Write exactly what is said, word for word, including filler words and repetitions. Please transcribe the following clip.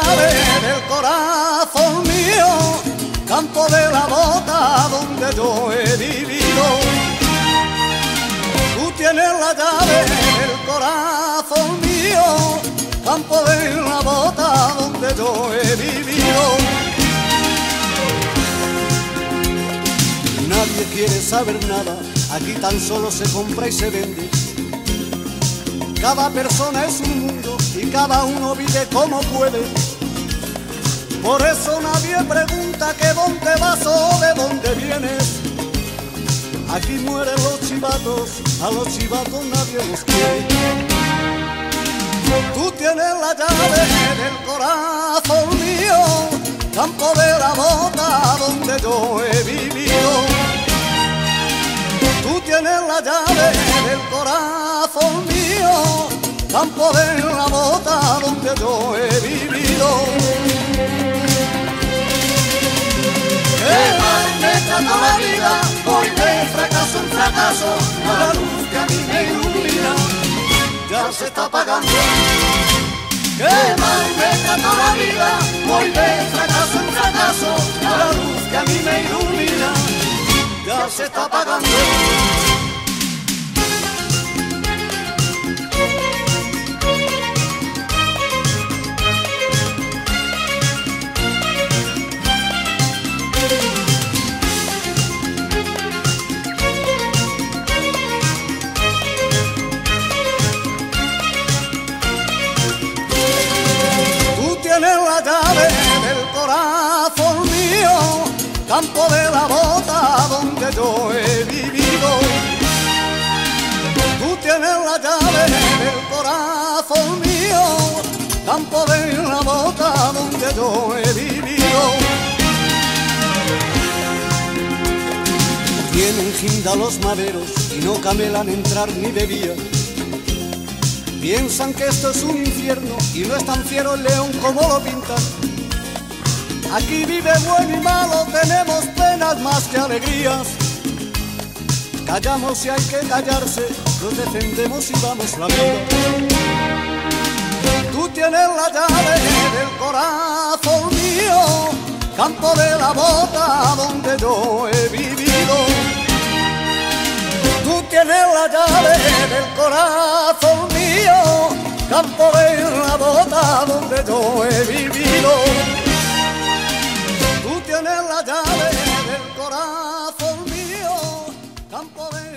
llave del corazón mío, campo de la bota donde yo he vivido. Tú tienes la llave del corazón mío, campo de la bota donde yo he vivido. Nadie quiere saber nada, aquí tan solo se compra y se vende. Cada persona es un mundo y cada uno vive como puede. Por eso nadie pregunta que dónde vas o de dónde vienes. Aquí mueren los chivatos, a los chivatos nadie los quiere. Tú tienes la llave del corazón mío, campo de la bota donde yo he vivido. Tú tienes la llave del corazón mío, campo de la bota donde yo he vivido. Qué mal me trata la vida, voy de fracaso en fracaso, la luz que a mí me ilumina ya se está apagando. Qué mal me trata la vida, voy de fracaso en fracaso, la luz que a mí me ilumina ya se está apagando. Tú tienes la llave del corazón mío, campo de la bota donde yo he vivido. Tú tienes la llave del corazón mío, campo de la bota donde yo he vivido. Tienen ginda los maderos y no camelan entrar ni bebían. Piensan que esto es un infierno y no es tan fiero el león como lo pintan. Aquí vive bueno y malo, tenemos penas más que alegrías. Callamos si hay que callarse, nos defendemos y vamos la vida. Tú tienes la llave del corazón mío, campo de la bota donde yo he vivido. Tú tienes la llave del corazón mío, campo de la bota donde yo he vivido. Tú tienes la llave del corazón mío, campo de